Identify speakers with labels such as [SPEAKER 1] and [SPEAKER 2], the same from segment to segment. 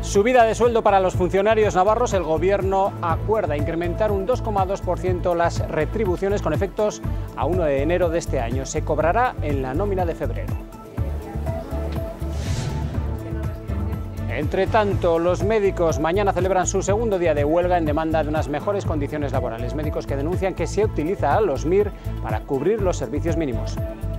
[SPEAKER 1] Subida de sueldo para los funcionarios navarros. El Gobierno acuerda incrementar un 2,2% las retribuciones con efectos a 1 de enero de este año. Se cobrará en la nómina de febrero. Entre tanto, los médicos mañana celebran su segundo día de huelga en demanda de unas mejores condiciones laborales. Médicos que denuncian que se utiliza a los MIR para cubrir los servicios mínimos.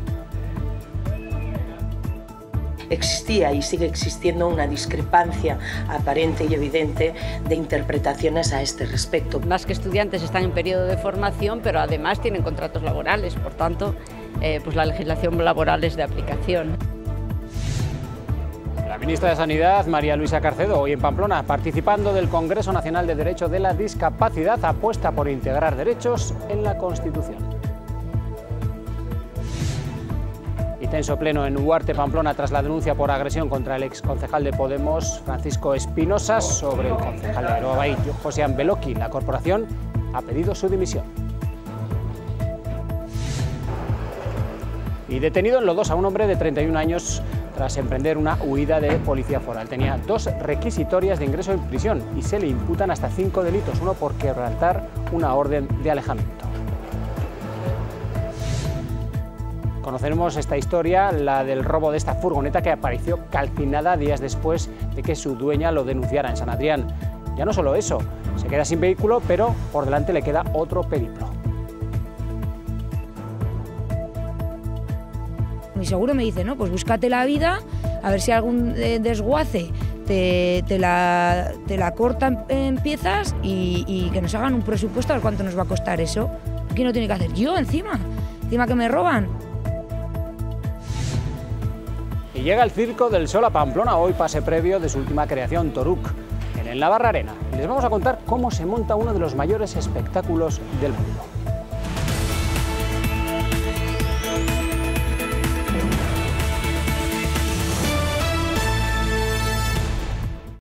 [SPEAKER 2] Existía y sigue existiendo una discrepancia aparente y evidente de interpretaciones a este respecto.
[SPEAKER 3] Más que estudiantes están en periodo de formación, pero además tienen contratos laborales, por tanto, pues la legislación laboral es de aplicación.
[SPEAKER 1] La ministra de Sanidad, María Luisa Carcedo, hoy en Pamplona, participando del Congreso Nacional de Derecho de la Discapacidad, apuesta por integrar derechos en la Constitución. Y tenso pleno en Huarte, Pamplona, tras la denuncia por agresión contra el exconcejal de Podemos, Francisco Espinosa, sobre el concejal de Aroabay, José Beloki. La corporación ha pedido su dimisión. Y detenido en Lodosa un hombre de 31 años tras emprender una huida de policía foral. Tenía 2 requisitorias de ingreso en prisión y se le imputan hasta 5 delitos, uno por quebrantar una orden de alejamiento. Conoceremos esta historia, la del robo de esta furgoneta que apareció calcinada días después de que su dueña lo denunciara en San Adrián. Ya no solo eso, se queda sin vehículo, pero por delante le queda otro periplo.
[SPEAKER 4] Mi seguro me dice, no, pues búscate la vida, a ver si algún desguace te la corta en piezas y que nos hagan un presupuesto a ver cuánto nos va a costar eso. ¿Quién lo tiene que hacer? Yo, encima que me roban.
[SPEAKER 1] Y llega el Circo del Sol a Pamplona, hoy pase previo de su última creación, Toruk, en el Navarra Arena. Y les vamos a contar cómo se monta uno de los mayores espectáculos del mundo.